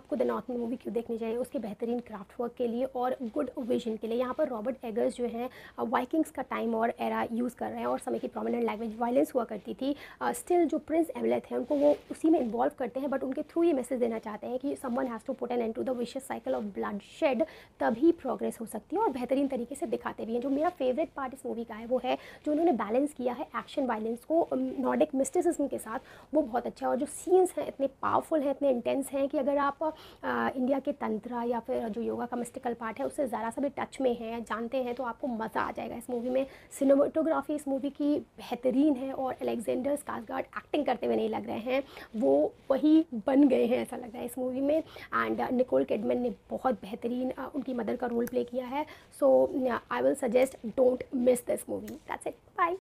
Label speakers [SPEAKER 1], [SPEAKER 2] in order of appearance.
[SPEAKER 1] आपको the north movie क्यों देखनी चाहिए, उसके बेहतरीन क्राफ्ट वर्क के लिए और गुड विजन के लिए। यहाँ पर रॉबर्ट एगर्स जो हैं वाइकिंग्स का टाइम और एरा यूज़ कर रहे हैं और समय की प्रोमिनेंट लैंग्वेज वायलेंस हुआ करती थी, स्टिल जो प्रिंस एवलेथ हैं उनको वो उसी में इन्वॉल्व करते हैं, बट उनके थ्रू ये मैसेज देना चाहते हैं कि someone has to put an end to the vicious cycle of blood shed, तभी प्रोग्रेस हो सकती है। और बेहतरीन तरीके से दिखाते भी हैं। जो मेरा फेवरेट पार्ट इस मूवी का है वो है जो उन्होंने बैलेंस किया है एक्शन वायलेंस को नॉर्डिक मिस्टिसिज्म के साथ, वो बहुत अच्छा है। और जो सीन्स हैं इतने पावरफुल हैं, इतने इंटेंस हैं कि अगर आप इंडिया के तंत्र या फिर जो योगा का मिस्टिकल पार्ट है उससे ज़रा सा भी टच में हैं, जानते हैं, तो आपको मज़ा आ जाएगा इस मूवी में। सिनेमाटोग्राफी इस मूवी की बेहतरीन है और अलेक्जेंडर स्कार्सगार्ड एक्टिंग करते हुए नहीं लग रहे हैं, वो वही बन गए हैं ऐसा लग रहा है इस मूवी में। एंड निकोल किडमैन ने बहुत बेहतरीन उनकी मदर का रोल प्ले किया है। So I will suggest don't miss this movie. That's it, bye.